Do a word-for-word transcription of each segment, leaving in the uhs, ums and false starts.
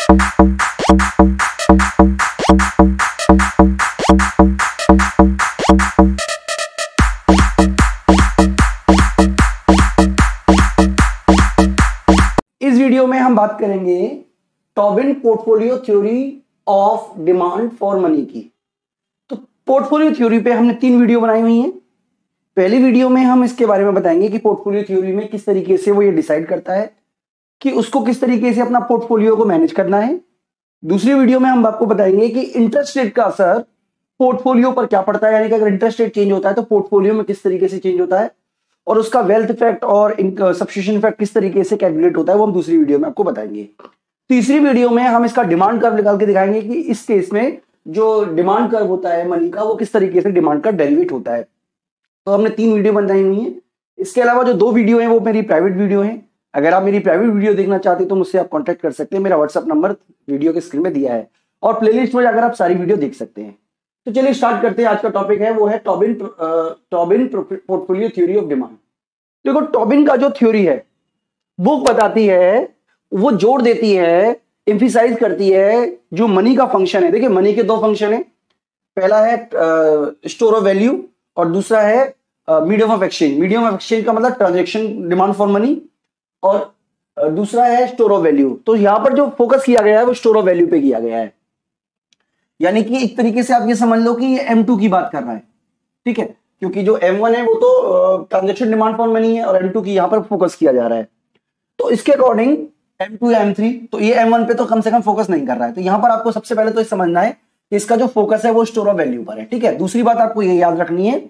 इस वीडियो में हम बात करेंगे Tobin portfolio theory of demand for money की। तो पोर्टफोलियो थ्योरी पे हमने तीन वीडियो बनाई हुई हैं। पहली वीडियो में हम इसके बारे में बताएंगे कि पोर्टफोलियो थ्योरी में किस तरीके से वो ये डिसाइड करता है कि उसको किस तरीके से अपना पोर्टफोलियो को मैनेज करना है। दूसरी वीडियो में हम आपको बताएंगे कि इंटरेस्ट रेट का असर पोर्टफोलियो पर क्या पड़ता है, यानी कि अगर इंटरेस्ट रेट चेंज होता है तो पोर्टफोलियो में किस तरीके से चेंज होता है और उसका वेल्थ इफेक्ट और सब्स्टिट्यूशन इफेक्ट किस तरीके से कैलकुलेट होता है, वो हम दूसरी वीडियो में आपको बताएंगे। तीसरी वीडियो में हम इसका डिमांड कर्व निकाल के दिखाएंगे कि इस केस में जो डिमांड कर्व होता है मनी का, वो किस तरीके से डिमांड का डेरिवेट होता है। तो हमने तीन वीडियो बनाई हुई है। इसके अलावा जो दो वीडियो है वो मेरी प्राइवेट वीडियो है। अगर आप मेरी प्राइवेट वीडियो देखना चाहते हैं तो मुझसे आप कांटेक्ट कर सकते हैं। मेरा व्हाट्सएप नंबर वीडियो के स्क्रीन में दिया है और प्लेलिस्ट में जाकर आप सारी वीडियो देख सकते हैं। तो चलिए स्टार्ट करते हैं। आज का टॉपिक है वो है Tobin Tobin portfolio theory of demand. देखो, टॉबिन का जो थ्योरी है वो बताती है, वो जोड़ देती है, एम्फिसाइज करती है जो मनी का फंक्शन है। देखिए, मनी के दो फंक्शन है। पहला है स्टोर ऑफ वैल्यू और दूसरा है medium of exchange. Medium of exchange का मतलब ट्रांजैक्शन डिमांड फॉर मनी और uh, दूसरा है स्टोर ऑफ वैल्यू। तो यहां पर जो फोकस किया गया है वो स्टोर ऑफ वैल्यू पे किया गया है। यानी कि एक तरीके से आप ये समझ लो कि ये एम टू की बात कर रहा है, ठीक है, क्योंकि जो एम वन है वो तो ट्रांजैक्शन डिमांड फॉर मनी है और एम टू की यहां पर फोकस किया जा रहा है। तो इसके अकॉर्डिंग एम टू या एम थ्री, तो ये एम वन पे तो कम से कम फोकस नहीं कर रहा है। तो यहां पर आपको सबसे पहले तो समझना है कि इसका जो फोकस है वो स्टोर ऑफ वैल्यू पर है, ठीक है। दूसरी बात आपको ये याद रखनी है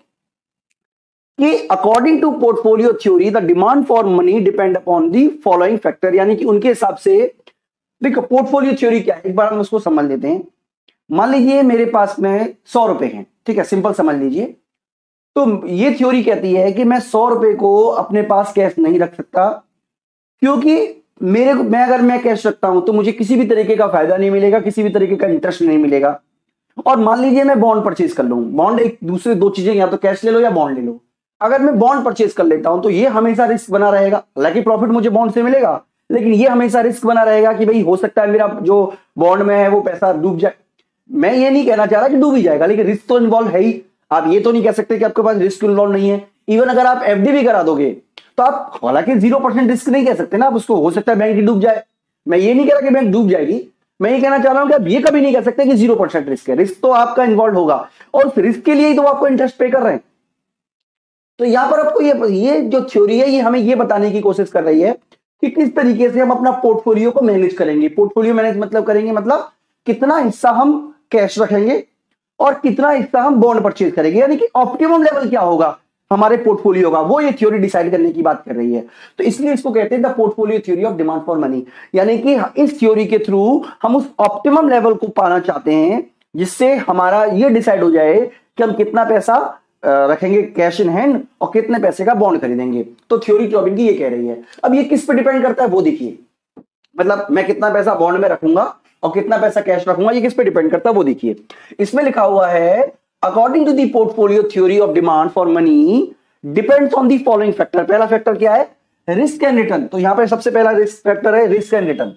कि according to portfolio theory the demand for money depend upon the following factor. यानी कि उनके हिसाब से देखो पोर्टफोलियो थ्योरी क्या है, एक बार हम उसको समझ लेते हैं। मान लीजिए मेरे पास में सौ रुपए हैं, ठीक है, सिंपल समझ लीजिए। तो ये थ्योरी कहती है कि मैं सौ रुपए को अपने पास कैश नहीं रख सकता, क्योंकि मेरे मैं अगर मैं कैश रखता हूं तो मुझे किसी भी तरीके का फायदा नहीं मिलेगा, किसी भी तरीके का इंटरेस्ट नहीं मिलेगा। और मान लीजिए मैं बॉन्ड परचेज कर लूं, बॉन्ड एक दूसरे दो चीजें, या तो कैश ले लो या बॉन्ड ले लो। अगर मैं बॉन्ड परचेज कर लेता हूं तो ये हमेशा रिस्क बना रहेगा। हालांकि प्रॉफिट मुझे बॉन्ड से मिलेगा, लेकिन ये हमेशा रिस्क बना रहेगा कि भाई हो सकता है मेरा जो बॉन्ड में है वो पैसा डूब जाए। मैं ये नहीं कहना चाह रहा कि डूब ही जाएगा, लेकिन रिस्क तो इन्वॉल्व है ही। आप ये तो नहीं कह सकते कि आपके पास रिस्क इन्वॉल्व नहीं है। इवन अगर आप एफडी भी करा दोगे तो आप, हालांकि जीरो परसेंट रिस्क नहीं कह सकते ना आप उसको, हो सकता है बैंक ही डूब जाए। मैं ये नहीं कह रहा कि बैंक डूब जाएगी, मैं ये कहना चाह रहा हूं कि आप ये कभी नहीं कह सकते कि जीरो परसेंट रिस्क है। रिस्क तो आपका इन्वॉल्व होगा और उस रिस्क के लिए ही तो आपको इंटरेस्ट पे कर रहे हैं। तो यहां पर आपको ये ये जो थ्योरी है ये हमें ये बताने की कोशिश कर रही है कि किस तरीके से हम अपना पोर्टफोलियो को मैनेज करेंगे। पोर्टफोलियो मैनेज मतलब करेंगे मतलब कितना हिस्सा हम कैश रखेंगे और कितना हिस्सा हम बॉन्ड परचेज करेंगे, यानी कि ऑप्टिमम लेवल क्या होगा हमारे पोर्टफोलियो का, वो ये थ्योरी डिसाइड करने की बात कर रही है। तो इसलिए इसको कहते हैं the portfolio theory of demand for money. यानी कि इस थ्योरी के थ्रू हम उस ऑप्टिमम लेवल को पाना चाहते हैं जिससे हमारा ये डिसाइड हो जाए कि हम कितना पैसा रखेंगे कैश इन हैंड और कितने पैसे का बॉन्ड खरीदेंगे। तो थ्योरी टॉबिन की ये कह रही है। अब ये किस पे डिपेंड करता है वो देखिए, मतलब मैं कितना पैसा बॉन्ड में रखूंगा और कितना पैसा कैश रखूंगा, ये किस पे डिपेंड करता है वो देखिए। इसमें लिखा हुआ है according to the portfolio theory of demand for money depends on the following factor. पहला फैक्टर क्या है? Risk and return. तो यहां पे सबसे पहला रिस्क फैक्टर है रिस्क एंड रिटर्न,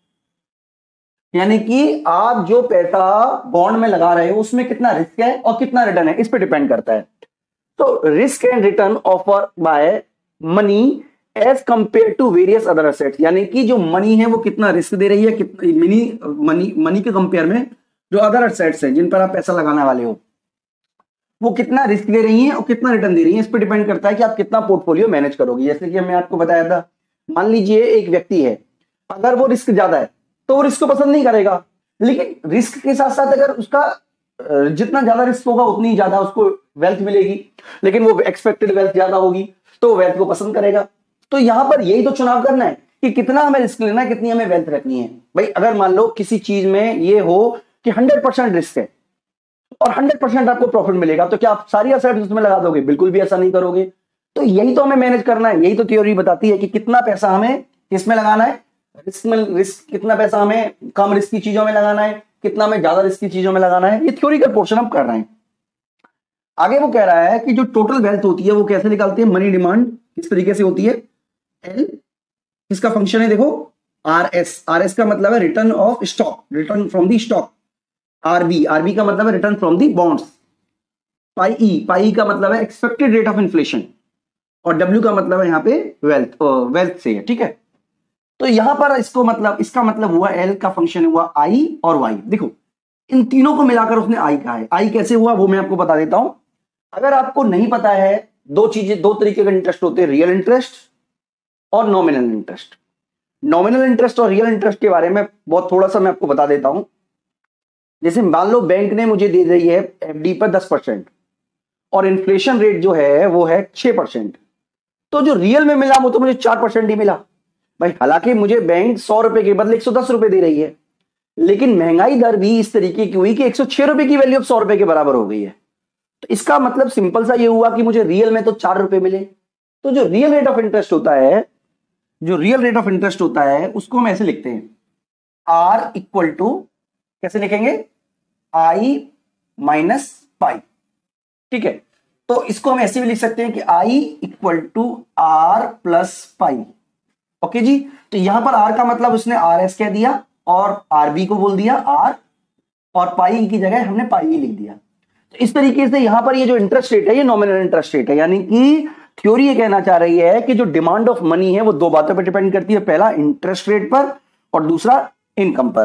यानी कि आप जो पैसा बॉन्ड में लगा रहे हो उसमें कितना रिस्क है और कितना रिटर्न है, इस पे डिपेंड करता है। तो risk and return offer by money as compare to various other assets, यानी कि जो मनी है वो कितना रिस्क दे रही है, कितनी मनी मनी मनी के कंपेयर में जो अदर एसेट्स हैं जिन पर आप पैसा लगाने वाले हो वो कितना रिस्क दे रही हैं और कितना रिटर्न दे रही हैं, इस पर डिपेंड करता है कि आप कितना पोर्टफोलियो मैनेज करोगे। जैसे कि मैं आपको बताया था, मान लीजिए एक व्यक्ति है, अगर वो रिस्क ज्यादा है तो वो रिस्क को पसंद नहीं करेगा, लेकिन रिस्क के साथ साथ अगर उसका जितना ज्यादा रिस्क होगा उतनी ज्यादा उसको वेल्थ मिलेगी, लेकिन वो एक्सपेक्टेड वेल्थ ज्यादा होगी तो वेल्थ को पसंद करेगा। तो यहां पर यही तो चुनाव करना है कि कितना हमें रिस्क लेना है, कितनी हमें वेल्थ रखनी है। भाई अगर मान लो किसी चीज में ये हो कि हंड्रेड परसेंट रिस्क है और हंड्रेड परसेंट आपको प्रॉफिट मिलेगा, तो क्या आप सारी एसेट्स उसमें लगा दोगे? बिल्कुल भी ऐसा नहीं करोगे। तो यही तो हमें मैनेज करना है, यही तो थ्योरी बताती है कि कितना पैसा हमें किसमें लगाना है, रिस्क में, रिस्क कितना पैसा हमें कम रिस्क की चीजों में लगाना है, कितना हमें ज्यादा रिस्क की चीजों में लगाना है। ये थ्योरी का पोर्शन हम कर रहे हैं। आगे वो कह रहा है कि जो टोटल वेल्थ होती है वो कैसे निकालते हैं, मनी डिमांड किस तरीके से होती है। एल किसका फंक्शन है, देखो आर एस, आर एस का मतलब है return of stock, return from the stock. RB, RB का मतलब है return from the bonds. Pi E, pi का मतलब है एक्सपेक्टेड रेट ऑफ इन्फ्लेशन, और डब्ल्यू का मतलब है यहां पे वेल्थ, वेल्थ से है, ठीक है। तो यहां पर इसको मतलब, इसका मतलब हुआ एल का फंक्शन हुआ आई और वाई। देखो इन तीनों को मिलाकर उसने आई कहा है। आई कैसे हुआ वो मैं आपको बता देता हूं। अगर आपको नहीं पता है, दो चीजें, दो तरीके के इंटरेस्ट होते हैं, रियल इंटरेस्ट और नॉमिनल इंटरेस्ट। नॉमिनल इंटरेस्ट और रियल इंटरेस्ट के बारे में बहुत थोड़ा सा मैं आपको बता देता हूं। जैसे मान लो बैंक ने मुझे दे रही है एफडी पर दस परसेंट और इन्फ्लेशन रेट जो है वो है छह परसेंट, तो जो रियल में मिला वो तो मुझे चार परसेंट ही मिला भाई। हालांकि मुझे बैंक सौ रुपए के बदले एक सौ दस रुपए दे रही है, लेकिन महंगाई दर भी इस तरीके की हुई कि एक सौ छह रुपए की वैल्यू अब सौ रुपए के बराबर हो गई है। तो इसका मतलब सिंपल सा ये हुआ कि मुझे रियल में तो चार रुपए मिले। तो जो रियल रेट ऑफ इंटरेस्ट होता है, जो रियल रेट ऑफ इंटरेस्ट होता है उसको हम ऐसे लिखते हैं, आर इक्वल टू, कैसे लिखेंगे, आई माइनस पाई, ठीक है। तो इसको हम ऐसे भी लिख सकते हैं कि I equal to R plus pi. Okay जी। तो यहां पर आर का मतलब उसने आर एस कह दिया और आरबी को बोल दिया आर, और पाई की जगह हमने पाई लिख दिया। तो इस तरीके से यहां पर ये जो इंटरेस्ट रेट है ये नॉमिनल इंटरेस्ट रेट है, यानी कि थ्योरी ये कहना चाह रही है कि जो डिमांड ऑफ मनी है वो दो बातों पर डिपेंड करती है, पहला इंटरेस्ट रेट पर और दूसरा इनकम पर।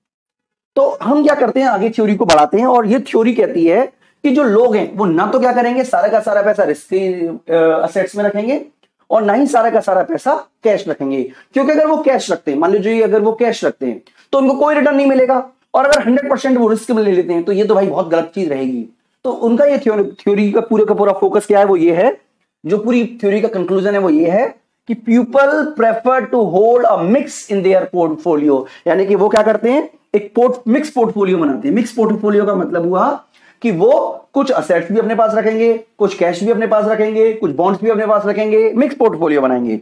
तो हम क्या करते हैं, आगे थ्योरी को बढ़ाते हैं, और ये थ्योरी कहती है कि जो लोग हैं वो ना तो क्या करेंगे, सारा का सारा पैसा रिस्की असेट्स में रखेंगे और ना ही सारा का सारा पैसा कैश रखेंगे, क्योंकि अगर वो कैश रखते हैं, मान लीजिए अगर वो कैश रखते हैं तो उनको कोई रिटर्न नहीं मिलेगा, और अगर हंड्रेड परसेंट वो रिस्क में ले लेते हैं तो ये तो भाई बहुत गलत चीज रहेगी। तो उनका ये थ्योरी का पूरे का पूरा फोकस क्या है, वो ये है, जो पूरी थ्योरी का कंक्लूजन है वो ये है कि people prefer to hold a mix in their portfolio, यानी कि वो क्या करते हैं, एक पोर्ट मिक्स पोर्टफोलियो बनाते हैं। मिक्स पोर्टफोलियो का मतलब हुआ कि वो कुछ असेट्स भी अपने पास रखेंगे, कुछ कैश भी अपने पास रखेंगे, कुछ बॉन्ड्स भी अपने पास रखेंगे, मिक्स पोर्टफोलियो बनाएंगे।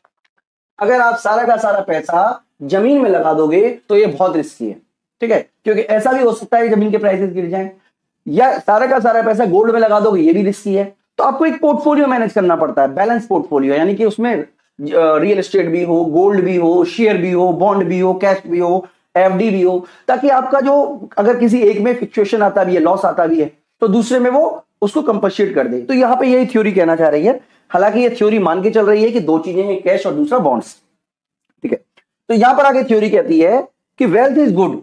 अगर आप सारा का सारा पैसा जमीन में लगा दोगे तो ये बहुत रिस्की है, ठीक है, क्योंकि ऐसा भी हो सकता है जमीन के प्राइसेस गिर जाएं, या सारा का सारा पैसा गोल्ड में लगा दोगे ये भी रिस्की है। तो आपको एक पोर्टफोलियो मैनेज करना पड़ता है, बैलेंस पोर्टफोलियो, यानी कि उसमें रियल एस्टेट भी हो, गोल्ड भी हो, शेयर भी हो, बॉन्ड भी हो, कैश भी हो, एफडी भी हो, ताकि आपका जो अगर किसी एक में फ्लक्चुएशन आता भी है, लॉस आता भी है, तो दूसरे में वो उसको कंपनसेट कर दे। तो यहां पे यही थ्योरी कहना चाह रही है। हालांकि ये थ्योरी मान के चल रही है कि दो चीजें हैं, कैश और दूसरा बॉन्ड्स, ठीक है। तो यहां पर आगे थ्योरी कहती है कि wealth is good,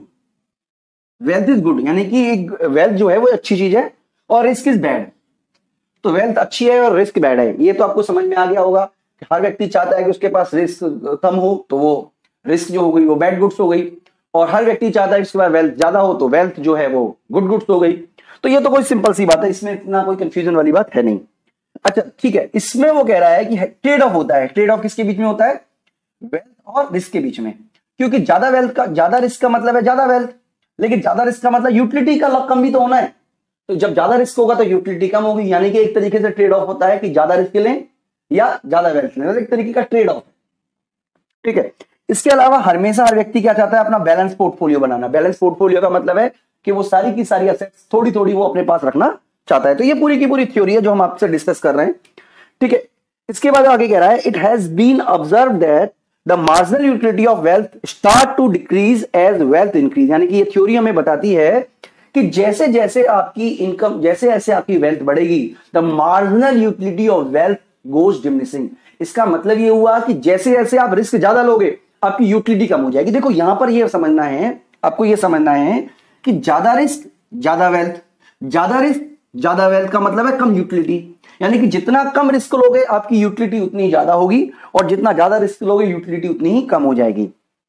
wealth is good, यानी कि एक वेल्थ जो है वो अच्छी चीज है और रिस्क इज बैड। तो वेल्थ अच्छी है और रिस्क बैड है, ये तो आपको समझ में आ गया होगा कि हर व्यक्ति चाहता है कि उसके पास रिस्क कम हो, तो वो रिस्क जो हो गई वो बैड गुड्स हो गई, और हर व्यक्ति चाहता है कि उसके पास वेल्थ ज्यादा हो तो वेल्थ जो है वो गुड गुड्स हो गई। तो ये तो कोई सिंपल सी बात है, इसमें इतना कोई कंफ्यूजन वाली बात है नहीं। अच्छा ठीक है, इसमें वो कह रहा है कि ट्रेड ऑफ होता है। ट्रेड ऑफ किसके बीच में होता है, वेल्थ और रिस्क के बीच में, क्योंकि ज्यादा वेल्थ का, ज्यादा रिस्क का मतलब है ज्यादा वेल्थ, लेकिन ज्यादा रिस्क का मतलब यूटिलिटी का कम भी तो होना है। तो जब ज्यादा रिस्क होगा तो यूटिलिटी कम होगी, यानी कि एक तरीके से ट्रेड ऑफ होता है कि ज्यादा रिस्क लें या ज्यादा वेल्थ लें, एक तरीके का ट्रेड ऑफ, ठीक है। इसके अलावा हमेशा हर व्यक्ति क्या चाहता है, अपना बैलेंस पोर्टफोलियो बनाना। बैलेंस पोर्टफोलियो का मतलब है कि वो सारी की सारी असेट्स थोड़ी थोड़ी वो अपने पास रखना चाहता है। तो ये पूरी की पूरी थ्योरी है जो हम आपसे डिस्कस कर रहे हैं, ठीक है। इसके बाद आगे कह रहा है, it has been observe that the marginal utility of wealth start to decrease as wealth increase, यानी कि ये थ्योरी हमें बताती है कि जैसे जैसे आपकी इनकम, जैसे जैसे आपकी वेल्थ बढ़ेगी, the marginal utility of wealth goes diminishing. इसका मतलब ये हुआ कि जैसे जैसे आप रिस्क ज्यादा लोगे आपकी यूटिलिटी कम हो जाएगी। देखो यहां पर ये समझना है, आपको ये समझना है कि ज्यादा रिस्क ज्यादा वेल्थ, ज्यादा रिस्क ज्यादा वेल्थ का मतलब है कम यूटिलिटी, यानी कि जितना कम रिस्क लोगे आपकी यूटिलिटी उतनी ज्यादा होगी, और जितना ज्यादा रिस्क लोगे यूटिलिटी उतनी ही कम हो जाएगी।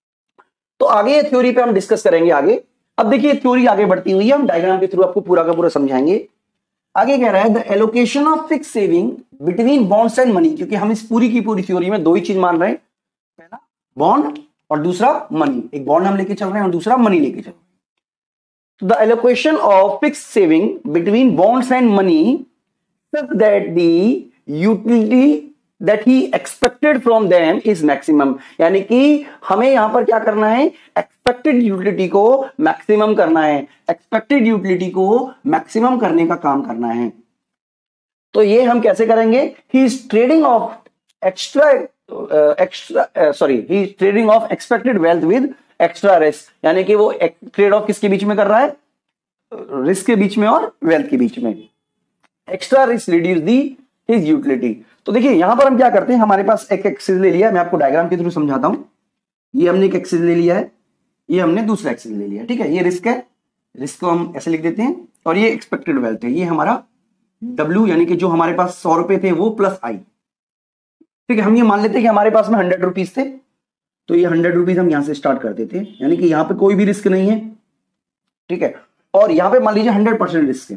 तो आगे ये थ्योरी पे हम डिस्कस करेंगे आगे। अब देखिए थ्योरी आगे बढ़ती हुई है, हम डायग्राम के थ्रू आपको पूरा का पूरा समझाएंगे। आगे कह रहा है, the allocation of fix saving between bonds and money, क्योंकि हम इस पूरी की पूरी थ्योरी में दो ही चीज मान रहे हैं, पहला बॉन्ड और दूसरा मनी। एक बॉन्ड हम लेके चल रहे हैं और दूसरा मनी लेके चल रहे हैं। The allocation of fix saving between bonds and money such that the utility that he expected from them is maximum, यानी कि हमें यहां पर क्या करना है, एक्सपेक्टेड यूटिलिटी को मैक्सिमम करना है, एक्सपेक्टेड यूटिलिटी को मैक्सिमम करने का काम करना है। तो ये हम कैसे करेंगे, he is trading off extra extra sorry he is trading off expected wealth with extra risk, यानी कि वो ट्रेड ऑफ किसके बीच में कर रहा है, रिस्क के बीच में और वेल्थ के बीच में। Extra risk reduce the his utility. तो देखिए यहां पर हम क्या करते हैं, हमारे पास एक एक्सिस ले लिया है, मैं आपको डायग्राम के थ्रू समझाता हूं। ये हमने एक एक्सिस ले लिया है, ये हमने दूसरा एक्सिस ले लिया, ठीक है। ये रिस्क है, रिस्क को हम ऐसे लिख देते हैं, और ये एक्सपेक्टेड वेल्थ है, ये हमारा डब्ल्यू, यानी कि जो हमारे पास सौ रुपए थे वो प्लस आई, ठीक है। हम ये मान लेते हैं कि हमारे पास में हंड्रेड रुपीज थे, तो ये हंड्रेड रुपीज हम यहां से स्टार्ट कर देते हैं, यानी कि यहां पे कोई भी रिस्क नहीं है, ठीक है। और यहां पे मान लीजिए हंड्रेड परसेंट रिस्क है,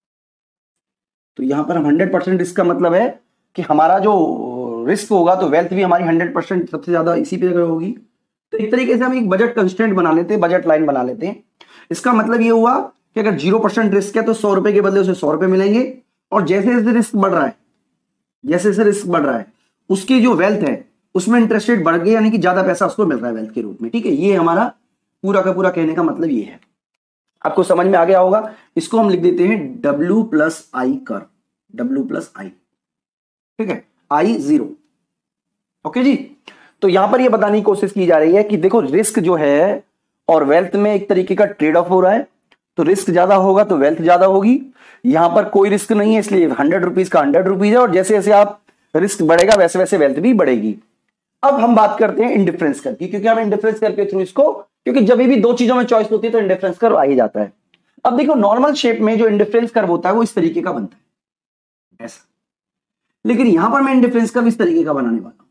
तो यहां पर हम हंड्रेड परसेंट रिस्क का मतलब है कि हमारा जो रिस्क होगा तो वेल्थ भी हमारी हंड्रेड परसेंट सबसे ज्यादा इसी पे होगी। तो एक तरीके से हम एक बजट कंस्टेंट बना लेते हैं, बजट लाइन बना लेते हैं। इसका मतलब ये हुआ कि अगर जीरो परसेंट रिस्क है तो सौ रुपए के बदले उसे सौ रुपए मिलेंगे, और जैसे जैसे रिस्क बढ़ रहा है, जैसे जैसे रिस्क बढ़ रहा है उसकी जो वेल्थ है उसमें इंटरेस्ट रेट बढ़ गई, यानी कि ज्यादा पैसा उसको मिल रहा है वेल्थ के रूप में, ठीक है। ये हमारा पूरा का पूरा कहने का मतलब ये है, आपको समझ में आ गया होगा। इसको हम लिख देते हैं W प्लस आई कर, W प्लस आई, ठीक है, आई जीरो, ओके जी। तो यहां पर ये बताने की कोशिश की जा रही है कि देखो रिस्क जो है और वेल्थ में एक तरीके का ट्रेड ऑफ हो रहा है, तो रिस्क ज्यादा होगा तो वेल्थ ज्यादा होगी। यहां पर कोई रिस्क नहीं है, इसलिए हंड्रेड रुपीज का हंड्रेड रुपीज है, और जैसे जैसे आप रिस्क बढ़ेगा वैसे वैसे वेल्थ भी बढ़ेगी। अब हम बात करते हैं इंडिफरेंस कर की, क्योंकि हम इंडिफरेंस कर के थ्रू इसको, क्योंकि जब भी दो चीजों में चॉइस होती है तो इंडिफरेंस कर्व आ ही जाता है। अब देखो नॉर्मल शेप में जो इंडिफरेंस कर्व होता है वो इस तरीके का बनता है, ऐसा, लेकिन यहां पर मैं इंडिफरेंस कर्व इस तरीके का बनाने वाला हूं।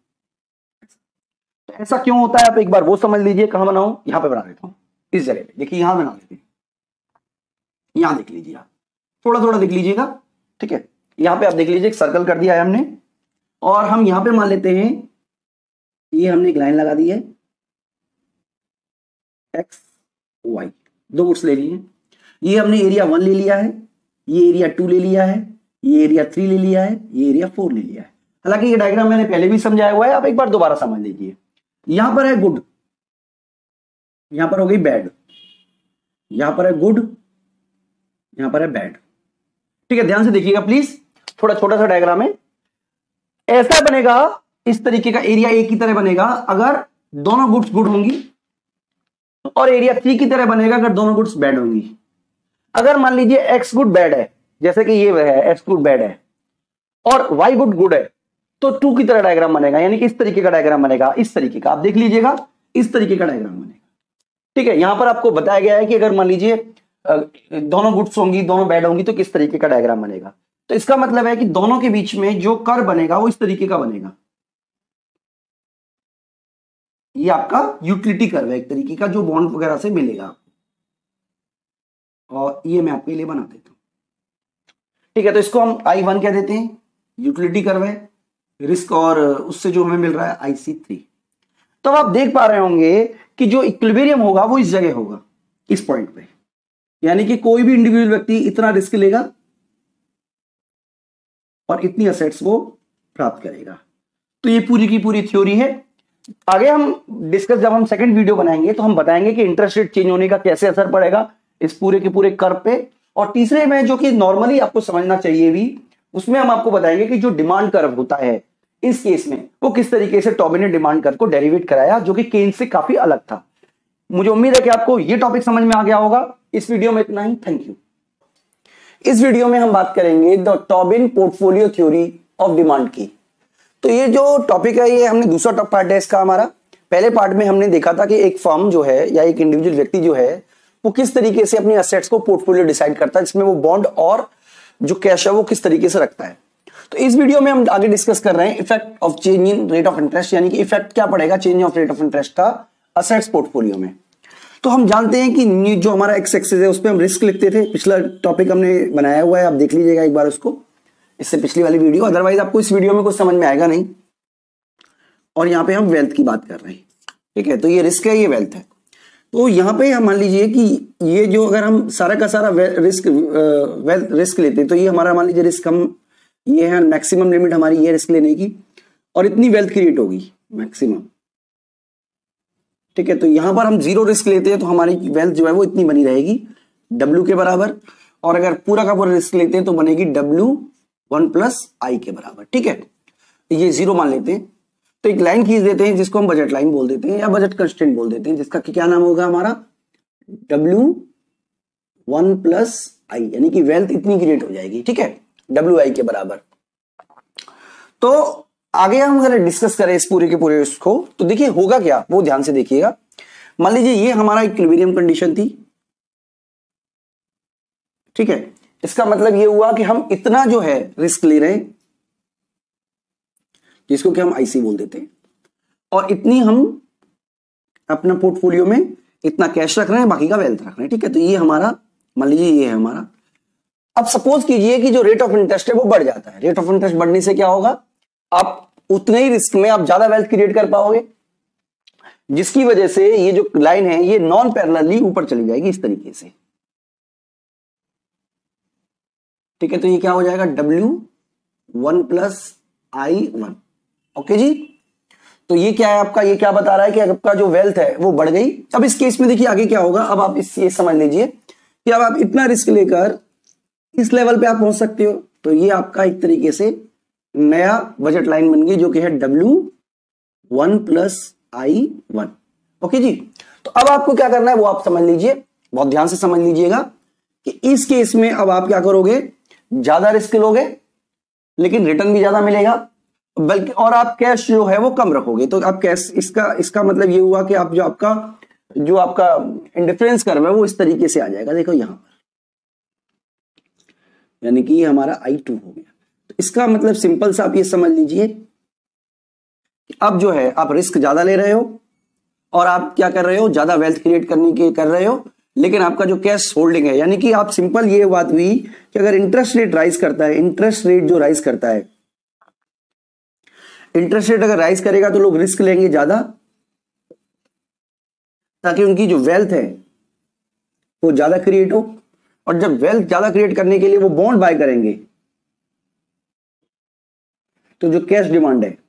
तो ऐसा क्यों होता है आप एक बार वो समझ लीजिए। कहां बनाऊं, यहां पे बना देता हूं, इस जगह पे, देखिए यहां बना देते हैं, यहां देख लीजिए आप, थोड़ा थोड़ा देख लीजिएगा, ठीक है। यहां पे आप देख लीजिए एक सर्कल कर दिया है हमने, और हम यहां पे मान लेते हैं ये हमने एक लाइन लगा दी है एक्स वाई, दो गुड्स ले लिए, ये हमने एरिया वन ले लिया है, ये एरिया टू ले लिया है, ये एरिया थ्री ले लिया है, ये एरिया फोर ले लिया है। हालांकि ये डायग्राम मैंने पहले भी समझाया हुआ है, आप एक बार दोबारा समझ लीजिए। यहां पर है गुड, यहां पर हो गई बैड, यहां पर है गुड, यहां पर है बैड, ठीक है। ध्यान से देखिएगा प्लीज, थोड़ा छोटा सा डायग्राम है, ऐसा बनेगा, इस तरीके का एरिया ए की तरह बनेगा अगर दोनों गुड्स गुड होंगी, और एरिया थ्री की तरह बनेगा अगर दोनों गुड्स बैड होंगी। अगर मान लीजिए एक्स गुड बैड है, जैसे कि ये है एक्स गुड बैड है, और वाई गुड गुड है, तो टू की तरह डायग्राम बनेगा, यानी कि इस तरीके का डायग्राम बनेगा, इस तरीके का, आप देख लीजिएगा इस तरीके का डायग्राम बनेगा, ठीक है। यहां पर आपको बताया गया है कि अगर मान लीजिए दोनों गुड्स होंगी दोनों बैड होंगी तो किस तरीके का डायग्राम बनेगा। तो इसका मतलब है कि दोनों के बीच में जो कर्व बनेगा वो इस तरीके का बनेगा, ये आपका यूटिलिटी कर्व है एक तरीके का, जो बॉन्ड वगैरह से मिलेगा, और ये मैं आपके लिए बना देता हूं, ठीक है। तो इसको हम आई वन कह देते हैं, यूटिलिटी कर्व है, रिस्क और उससे जो हमें मिल रहा है आई सी थ्री। तो आप देख पा रहे होंगे कि जो इक्विलिब्रियम होगा वो इस जगह होगा, इस पॉइंट पे, यानी कि कोई भी इंडिविजुअल व्यक्ति इतना रिस्क लेगा और इतनी असेट्स वो प्राप्त करेगा। तो ये पूरी की पूरी थ्योरी है। आगे हम डिस्कस, जब हम सेकंड वीडियो बनाएंगे तो हम बताएंगे कि इंटरेस्ट रेट चेंज होने का कैसे असर पड़ेगा इस पूरे के पूरे कर्व पे। और तीसरे में जो कि नॉर्मली आपको समझना चाहिए भी, उसमें हम आपको बताएंगे कि जो डिमांड कर्व होता है इस केस में वो किस तरीके से टॉबिन ने डिमांड कर्व को डेरिवेट कराया, जो कि केन्स से काफी अलग था। मुझे उम्मीद है कि आपको ये टॉपिक समझ में आ गया होगा। इस वीडियो में इतना ही, थैंक यू। इस वीडियो में हम बात करेंगे the Tobin portfolio theory of demand की। तो ये जो टॉपिक है ये हमने दूसरा पार्ट है इसका हमारा। पहले पार्ट में हमने देखा था कि एक फर्म जो है या एक इंडिविजुअल व्यक्ति जो है वो किस तरीके से अपनी असेट्स को पोर्टफोलियो डिसाइड करता है, जिसमें वो बॉन्ड और जो कैश है वो किस तरीके से रखता है। तो इस वीडियो में हम आगे डिस्कस कर रहे हैं effect of change in rate of interest, यानी कि इफेक्ट क्या पड़ेगा change of rate of interest का असेट्स पोर्टफोलियो में। तो हम जानते हैं कि जो हमारा एक्स एक्सिस है उस पर हम रिस्क लिखते थे, पिछला टॉपिक हमने बनाया हुआ है, आप देख लीजिएगा एक बार उसको, इससे पिछली वाली वीडियो, अदरवाइज आपको इस वीडियो में कुछ समझ में आएगा नहीं। और यहाँ पे हम वेल्थ की बात कर रहे हैं, ठीक है। तो ये रिस्क है, ये वेल्थ है। तो यहाँ पे हम मान लीजिए कि ये जो अगर हम सारा का सारा रिस्क वेल्थ रिस्क लेते हैं तो ये हमारा मान लीजिए रिस्क हम, ये है मैक्सिमम लिमिट हमारी ये रिस्क लेने की, और इतनी वेल्थ क्रिएट होगी मैक्सिमम, ठीक है। तो यहां पर हम जीरो रिस्क लेते हैं तो हमारी वेल्थ जो है वो इतनी बनी रहेगी W के बराबर, और अगर पूरा का पूरा रिस्क लेते हैं तो बनेगी W वन प्लस आई के बराबर, ठीक है। ये जीरो मान लेते हैं। तो एक लाइन खींच देते हैं जिसको हम बजट लाइन बोल देते हैं या बजट कंस्ट्रेंट बोल देते हैं, जिसका क्या नाम होगा हमारा डब्ल्यू वन प्लस आई, यानी कि वेल्थ इतनी क्रिएट हो जाएगी, ठीक है, डब्ल्यू आई के बराबर। तो आगे हम अगर डिस्कस करें इस पूरे के पूरे उसको, तो देखिए होगा क्या, वो ध्यान से देखिएगा। मान लीजिए ये हमारा इक्विलिब्रियम कंडीशन थी, ठीक है, इसका मतलब ये हुआ कि हम इतना जो है रिस्क ले रहे हैं, जिसको कि हम आईसी बोल देते हैं, और इतनी हम अपना पोर्टफोलियो में इतना कैश रख रहे हैं, बाकी का वेल्थ रख रहे हैं, ठीक है। तो ये हमारा, मान लीजिए ये है हमारा। अब सपोज कीजिए कि जो रेट ऑफ इंटरेस्ट है वो बढ़ जाता है। रेट ऑफ इंटरेस्ट बढ़ने से क्या होगा, आप उतने ही रिस्क में आप ज्यादा वेल्थ क्रिएट कर पाओगे, जिसकी वजह से ये जो लाइन है ये नॉन पैरेलली ऊपर चली जाएगी इस तरीके से, ठीक है। तो ये क्या हो जाएगा W one plus I one, okay जी। तो ये क्या है आपका, ये क्या बता रहा है कि आपका जो वेल्थ है वो बढ़ गई। अब इस केस में देखिए आगे क्या होगा, अब आप इस ये समझ लीजिए कि अब आप इतना रिस्क लेकर इस लेवल पे आप पहुंच सकते हो। तो ये आपका एक तरीके से नया बजट लाइन बन गई, जो कि है W one plus I one, okay जी। तो अब आपको क्या करना है वो आप समझ लीजिए, बहुत ध्यान से समझ लीजिएगा कि इस केस में अब आप क्या करोगे, ज्यादा रिस्क लोगे लेकिन रिटर्न भी ज्यादा मिलेगा, बल्कि और आप कैश जो है वो कम रखोगे। तो आप कैश, इसका इसका मतलब ये हुआ कि आप जो आपका जो आपका इंडिफरेंस कर्व है वो इस तरीके से आ जाएगा, देखो यहां पर, यानी कि ये हमारा आई टू हो गया। तो इसका मतलब सिंपल सा आप ये समझ लीजिए कि अब जो है आप रिस्क ज्यादा ले रहे हो और आप क्या कर रहे हो, ज्यादा वेल्थ क्रिएट करने के कर रहे हो, लेकिन आपका जो कैश होल्डिंग है, यानी कि आप सिंपल ये बात हुई कि अगर इंटरेस्ट रेट राइज करता है, इंटरेस्ट रेट जो राइज करता है, इंटरेस्ट रेट अगर राइज करेगा तो लोग रिस्क लेंगे ज्यादा, ताकि उनकी जो वेल्थ है वो ज्यादा क्रिएट हो। और जब वेल्थ ज्यादा क्रिएट करने के लिए वो बॉन्ड बाय करेंगे, तो जो कैश डिमांड है,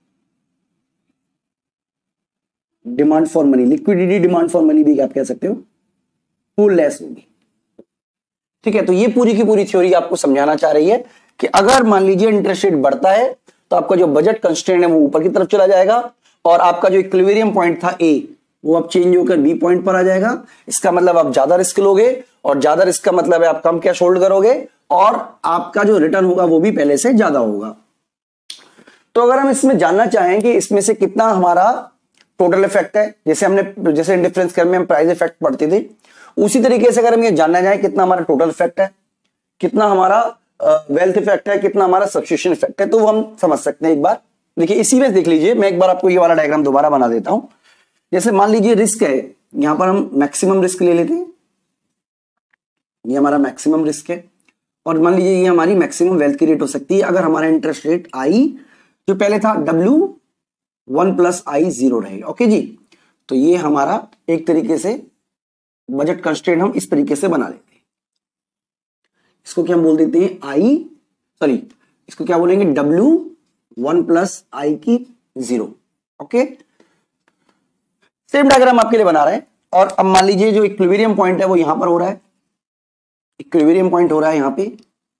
demand for money, liquidity demand for money भी आप कह सकते हो, वो लेस होगी, ठीक है। तो ये पूरी की पूरी थ्योरी आपको समझाना चाह रही है कि अगर मान लीजिए इंटरेस्ट रेट बढ़ता है तो आपका जो बजट कंस्ट्रेंट है वो ऊपर की तरफ चला जाएगा, और आपका जो इक्विलिब्रियम पॉइंट था ए वो अब चेंज होकर बी पॉइंट पर आ जाएगा। इसका मतलब आप ज्यादा रिस्क लोगे, और ज्यादा रिस्क का मतलब है आप कम कैश होल्ड करोगे, और आपका जो रिटर्न होगा वो भी पहले से ज्यादा होगा। तो अगर हम इसमें जानना चाहें कि इसमें से कितना हमारा टोटल इफेक्ट है, जैसे हमने जैसे इंडिफरेंस कर्व में हम प्राइस इफेक्ट पढ़ते थे, उसी तरीके से अगर हम ये जानना चाहें कितना हमारा टोटल इफेक्ट है, कितना हमारा वेल्थ इफेक्ट है, कितना हमारा सब्स्टिट्यूशन इफेक्ट है, तो वो हम समझ सकते हैं। एक बार देखिए, इसी में देख लीजिए, मैं एक बार आपको ये वाला डायग्राम दोबारा बना देता हूं। जैसे मान लीजिए रिस्क है, यहां पर हम मैक्सिमम रिस्क ले लेते हैं, ये हमारा मैक्सिमम रिस्क है, और मान लीजिए ये हमारी मैक्सिमम वेल्थ की रेट हो सकती है अगर हमारा इंटरेस्ट रेट आई जो पहले था W one plus I zero रहेगा, ओके जी। तो ये हमारा एक तरीके से बजट कंस्ट्रेंट हम इस तरीके से बना लेते हैं। इसको क्या बोल देते हैं, आई सॉरी इसको क्या बोलेंगे, डब्ल्यू वन प्लस आई की जीरो, ओके। सेम डायग्राम आपके लिए बना रहे हैं, और अब मान लीजिए जो इक्विलिब्रियम पॉइंट है वो यहां पर हो रहा है, इक्विलिब्रियम पॉइंट हो रहा है यहां पे,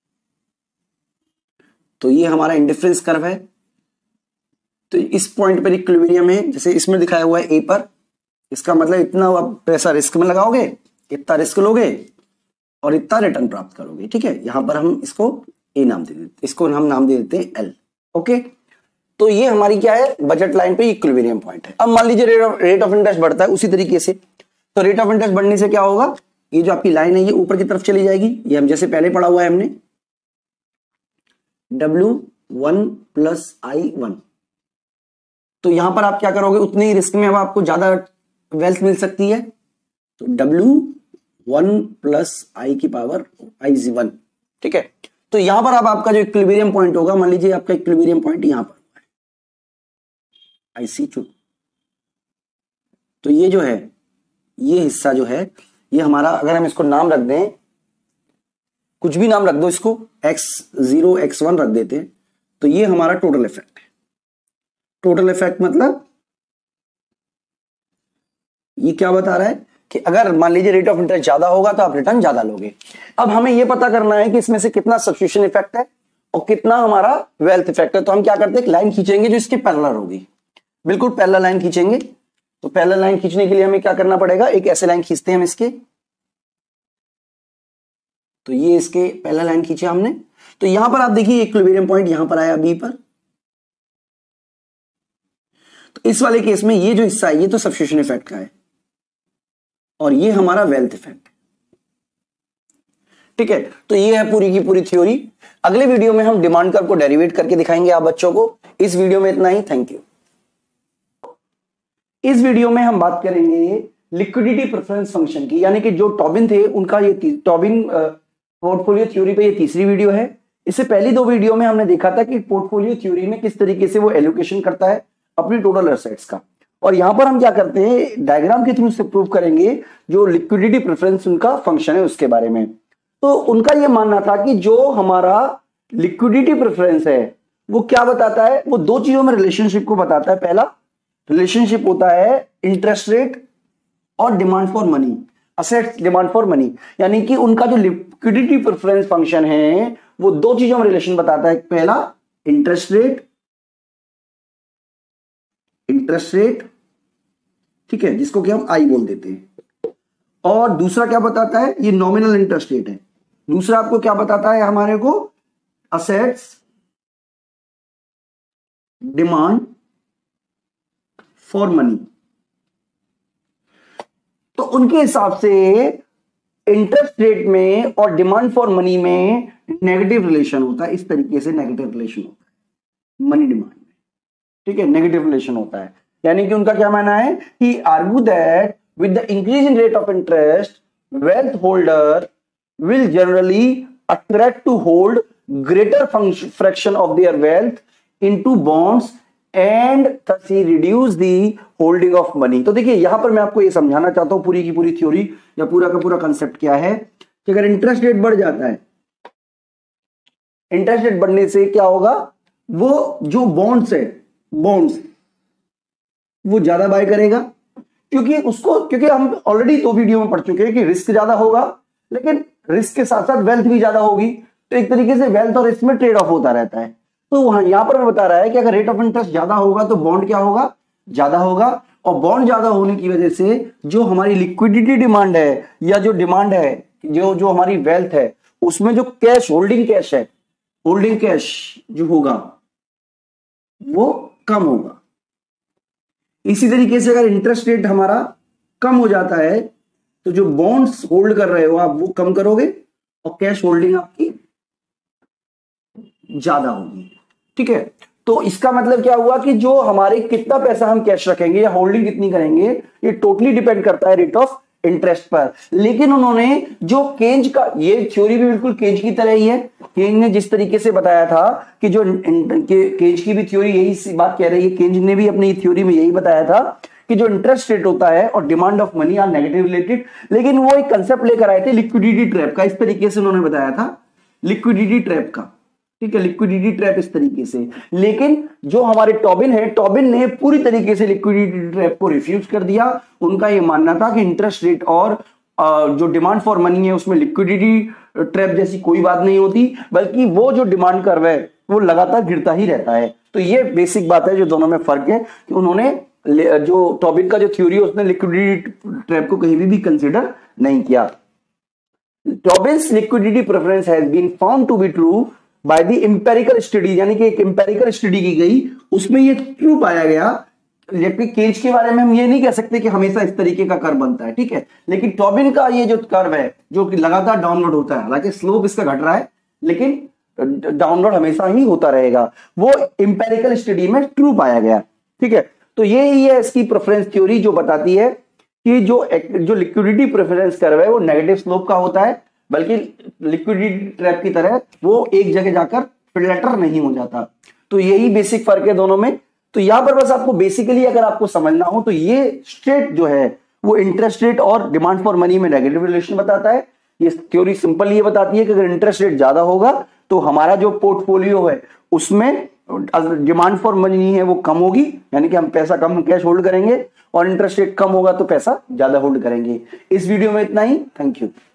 तो ये हमारा इंडिफरेंस कर्व है। तो इस पॉइंट पर इक्विलिब्रियम है, जैसे इसमें दिखाया हुआ है ए पर, इसका मतलब इतना आप पैसा रिस्क में लगाओगे, इतना रिस्क लोगे और इतना रिटर्न प्राप्त करोगे, ठीक है। यहां पर हम इसको ए नाम दे देते, इसको हम नाम दे देते हैं एल, ओके। तो ये हमारी क्या है, बजट लाइन पे इक्विलिब्रियम पॉइंट है। अब मान लीजिए रेट ऑफ इंटरेस्ट बढ़ता है उसी तरीके से, तो रेट ऑफ इंटरेस्ट बढ़ने से क्या होगा, ये जो आपकी लाइन है ये ऊपर की तरफ चली जाएगी। ये हम जैसे पहले पढ़ा हुआ है हमने, W one plus I one. तो यहां पर आप क्या करोगे, उतने ही रिस्क में अब आपको ज्यादा वेल्थ मिल सकती है, तो डब्ल्यू वन प्लस आई की पावर आई जी वन, ठीक है। तो यहां पर अब आपका जो इक्विलिब्रियम पॉइंट होगा, मान लीजिए आपका इक्विलिब्रियम पॉइंट यहां पर आई सी टू। तो ये जो है, ये हिस्सा जो है, ये हमारा, अगर हम इसको नाम रख दें, कुछ भी नाम रख दो इसको, एक्स जीरो एक्स वन रख देते हैं, तो ये हमारा टोटल इफेक्ट है। टोटल इफेक्ट मतलब ये क्या बता रहा है कि अगर मान लीजिए रेट ऑफ इंटरेस्ट ज्यादा होगा तो आप रिटर्न ज्यादा लोगे। अब हमें यह पता करना है कि इसमें से कितना सब्स्टिट्यूशन इफेक्ट है और कितना हमारा वेल्थ इफेक्ट है। तो हम क्या करते हैं, एक लाइन खींचेंगे जो इसके पैरेलल होगी। बिल्कुल पैरेलल लाइन खींचेंगे। तो पैरेलल लाइन खींचने के लिए हमें क्या करना पड़ेगा, एक ऐसे लाइन खींचते हैं हम इसके, तो ये इसके पैरेलल लाइन खींचे हमने। तो यहां पर आप देखिए इक्विलिब्रियम पॉइंट यहां पर आया बी पर। तो इस वाले केस में ये जो हिस्सा है ये तो सब्स्टिट्यूशन इफेक्ट का है और ये हमारा वेल्थ इफेक्ट, ठीक है। तो ये है पूरी की पूरी थ्योरी। अगले वीडियो में हम डिमांड कर्व को डेरिवेट करके दिखाएंगे आप बच्चों को। इस वीडियो में इतना ही, थैंक यू। इस वीडियो में हम बात करेंगे लिक्विडिटी प्रेफरेंस फंक्शन की, यानी कि जो टॉबिन थे उनका ये टॉबिन पोर्टफोलियो थ्योरी पे ये तीसरी वीडियो है। इससे पहली दो वीडियो में हमने देखा था कि पोर्टफोलियो थ्योरी में किस तरीके से वो एलोकेशन करता है अपनी टोटल एसेट्स का, और यहां पर हम क्या करते हैं डायग्राम के थ्रू से प्रूव करेंगे जो लिक्विडिटी प्रेफरेंस उनका फंक्शन है उसके बारे में। तो उनका यह मानना था कि जो हमारा लिक्विडिटी प्रेफरेंस है वो क्या बताता है, वो दो चीजों में रिलेशनशिप को बताता है। पहला रिलेशनशिप होता है इंटरेस्ट रेट और demand for money, assets demand for money, यानी कि उनका जो लिक्विडिटी प्रेफरेंस फंक्शन है वो दो चीजों में रिलेशन बताता है। पहला इंटरेस्ट रेट, इंटरेस्ट रेट, ठीक है, जिसको कि हम आई बोल देते हैं, और दूसरा क्या बताता है, ये नॉमिनल इंटरेस्ट रेट है। दूसरा आपको क्या बताता है हमारे को, असेट्स डिमांड फॉर मनी। तो उनके हिसाब से इंटरेस्ट रेट में और डिमांड फॉर मनी में नेगेटिव रिलेशन होता है। इस तरीके से नेगेटिव रिलेशन होता है मनी डिमांड में, ठीक है, नेगेटिव रिलेशन होता है। यानी कि उनका क्या मानना है, he argue that with the increase in rate of interest wealth holder will generally attract to hold greater fraction of their wealth into bonds and thus he reduce the holding of money। तो देखिए यहां पर मैं आपको ये समझाना चाहता हूं पूरी की पूरी थ्योरी या पूरा का पूरा कंसेप्ट क्या है कि अगर इंटरेस्ट रेट बढ़ जाता है, इंटरेस्ट रेट बढ़ने से क्या होगा, वो जो बॉन्ड्स है बॉन्ड्स वो ज्यादा बाय करेगा, क्योंकि उसको क्योंकि हम ऑलरेडी दो वीडियो में पढ़ चुके हैं कि रिस्क ज्यादा होगा लेकिन रिस्क के साथ साथ वेल्थ भी ज्यादा होगी। तो एक तरीके से वेल्थ और रिस्क में ट्रेड ऑफ होता रहता है। तो वहां यहां पर बता रहा है कि अगर रेट ऑफ इंटरेस्ट ज्यादा होगा तो बॉन्ड क्या होगा, ज्यादा होगा, और बॉन्ड ज्यादा होने की वजह से जो हमारी लिक्विडिटी डिमांड है या जो डिमांड है जो जो हमारी वेल्थ है उसमें जो कैश होल्डिंग कैश है होल्डिंग कैश जो होगा वो कम होगा। इसी तरीके से अगर इंटरेस्ट रेट हमारा कम हो जाता है तो जो बॉन्ड्स होल्ड कर रहे हो आप वो कम करोगे और कैश होल्डिंग आपकी ज्यादा होगी, ठीक है। तो इसका मतलब क्या हुआ कि जो हमारे कितना पैसा हम कैश रखेंगे या होल्डिंग कितनी करेंगे ये टोटली डिपेंड करता है रेट ऑफ इंटरेस्ट पर। लेकिन उन्होंने जो केंज का, ये थ्योरी भी बिल्कुल केंज की तरह ही है। केंज ने जिस तरीके से बताया था कि जो केंज की भी थ्योरी यही बात कह रही है, केंज ने भी अपनी थ्योरी में यही बताया था कि जो इंटरेस्ट रेट होता है और demand of money are negative related. लेकिन वो एक कंसेप्ट लेकर आए थे लिक्विडिटी ट्रैप का, इस तरीके से उन्होंने बताया था लिक्विडिटी ट्रैप का, ठीक है, लिक्विडिटी ट्रैप इस तरीके से। लेकिन जो हमारे टॉबिन है, टॉबिन ने पूरी तरीके से लिक्विडिटी ट्रैप को रिफ्यूज कर दिया। उनका यह मानना था कि इंटरेस्ट रेट और जो डिमांड फॉर मनी है उसमें लिक्विडिटी ट्रैप जैसी कोई बात नहीं होती, बल्कि वो जो डिमांड कर्व है वो लगातार गिरता ही रहता है। तो ये बेसिक बात है जो दोनों में फर्क है कि उन्होंने जो टॉबिन का जो थ्योरी है उसने लिक्विडिटी ट्रैप को कहीं भी, भी कंसिडर नहीं किया। Tobin's liquidity preference has been found to be true by the empirical study, यानी कि एक इंपेरिकल स्टडी की गई उसमें ये ट्रू पाया गया। जबकि केज के बारे में हम ये नहीं कह सकते कि हमेशा इस तरीके का कर्व बनता है, ठीक है, लेकिन टॉबिन का ये जो कर्व है जो कि लगातार डाउनवर्ड होता है, हालांकि स्लोप इसका घट रहा है लेकिन डाउनवर्ड हमेशा ही होता रहेगा, वो इंपेरिकल स्टडी में ट्रू पाया गया, ठीक है। तो ये ही है इसकी प्रेफरेंस थ्योरी जो बताती है कि जो जो लिक्विडिटी प्रेफरेंस कर्व है वो नेगेटिव स्लोप का होता है, बल्कि लिक्विडिटी ट्रैप की तरह वो एक जगह जाकर फ्लैटर नहीं हो जाता। तो यही बेसिक फर्क है दोनों में। तो यहां पर बस आपको बेसिकली अगर आपको समझना हो तो ये स्ट्रेट जो है वो इंटरेस्ट रेट और डिमांड फॉर मनी में नेगेटिव रिलेशन बताता है। ये थ्योरी सिंपल ये बताती है कि अगर इंटरेस्ट रेट ज्यादा होगा तो हमारा जो पोर्टफोलियो है उसमें डिमांड फॉर मनी है वो कम होगी, यानी कि हम पैसा कम कैश होल्ड करेंगे, और इंटरेस्ट रेट कम होगा तो पैसा ज्यादा होल्ड करेंगे। इस वीडियो में इतना ही, थैंक यू।